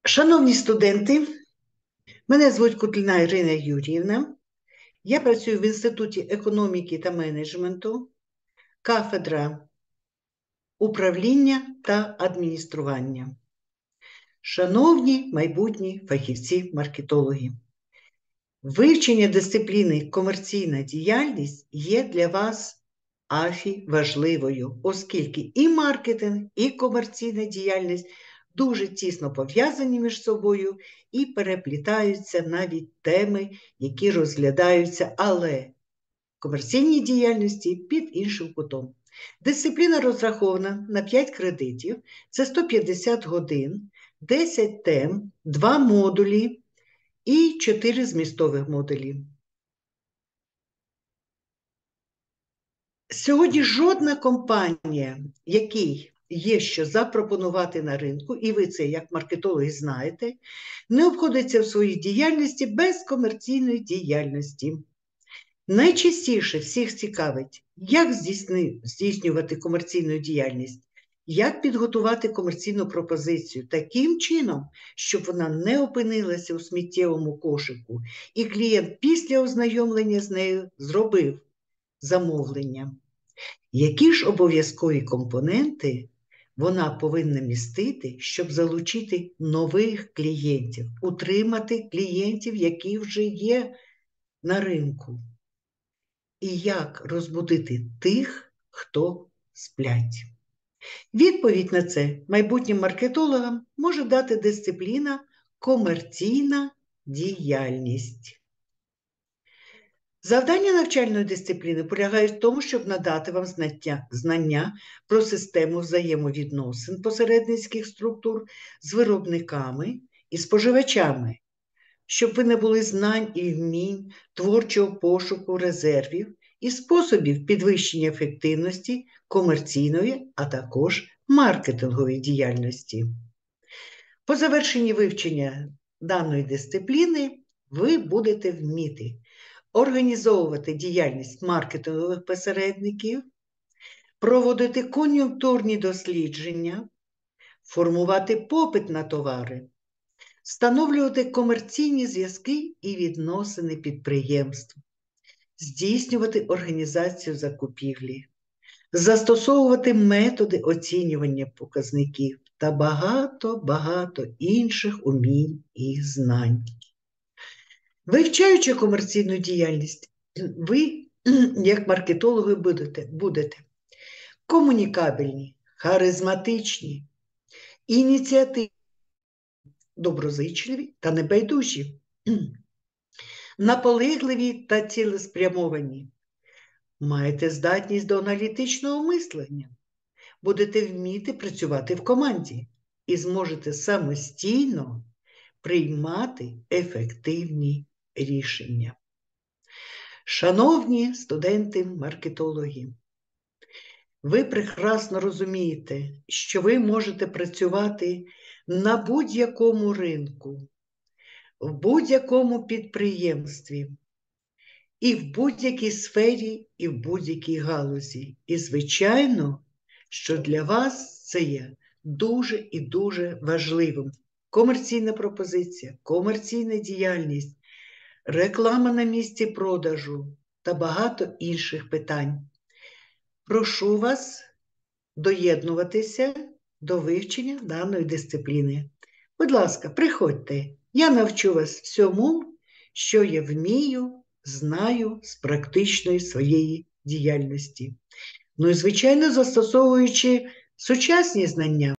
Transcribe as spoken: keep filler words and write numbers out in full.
Шановні студенти, мене звуть Кутліна Ірина Юріївна. Я працюю в Інституті економіки та менеджменту, кафедра управління та адміністрування. Шановні майбутні фахівці-маркетологи, вивчення дисципліни комерційна діяльність є для вас афі важливою, оскільки і маркетинг, і комерційна діяльність дуже тісно пов'язані між собою і переплітаються навіть теми, які розглядаються, але в комерційній діяльності під іншим кутом. Дисципліна розрахована на п'ять кредитів, це сто п'ятдесят годин, десять тем, два модулі і чотири змістових модулі. Сьогодні жодна компанія, якій є що запропонувати на ринку, і ви це як маркетологи знаєте, не обходиться в своїй діяльності без комерційної діяльності. Найчастіше всіх цікавить, як здійснювати комерційну діяльність, як підготувати комерційну пропозицію таким чином, щоб вона не опинилася у сміттєвому кошику, і клієнт після ознайомлення з нею зробив замовлення. Які ж обов'язкові компоненти вона повинна містити, щоб залучити нових клієнтів, утримати клієнтів, які вже є на ринку? І як розбудити тих, хто сплять? Відповідь на це майбутнім маркетологам може дати дисципліна комерційна діяльність. Завдання навчальної дисципліни полягає в тому, щоб надати вам знання, знання про систему взаємовідносин посередницьких структур з виробниками і споживачами, щоб ви набули знань і вмінь, творчого пошуку, резервів і способів підвищення ефективності комерційної, а також маркетингової діяльності. По завершенні вивчення даної дисципліни ви будете вміти організовувати діяльність маркетингових посередників, проводити кон'юнктурні дослідження, формувати попит на товари, встановлювати комерційні зв'язки і відносини підприємств, здійснювати організацію закупівлі, застосовувати методи оцінювання показників та багато-багато інших умінь і знань. Вивчаючи комерційну діяльність, ви, як маркетологи, будете, будете комунікабельні, харизматичні, ініціативні, доброзичливі та небайдужі, наполегливі та цілеспрямовані. Маєте здатність до аналітичного мислення, будете вміти працювати в команді і зможете самостійно приймати ефективні рішення. Шановні студенти-маркетологи, ви прекрасно розумієте, що ви можете працювати на будь-якому ринку, в будь-якому підприємстві, і в будь-якій сфері, і в будь-якій галузі. І, звичайно, що для вас це є дуже і дуже важливим. Комерційна пропозиція, комерційна діяльність, реклама на місці продажу та багато інших питань. Прошу вас доєднуватися до вивчення даної дисципліни. Будь ласка, приходьте, я навчу вас всьому, що я вмію, знаю з практичної своєї діяльності. Ну і, звичайно, застосовуючи сучасні знання.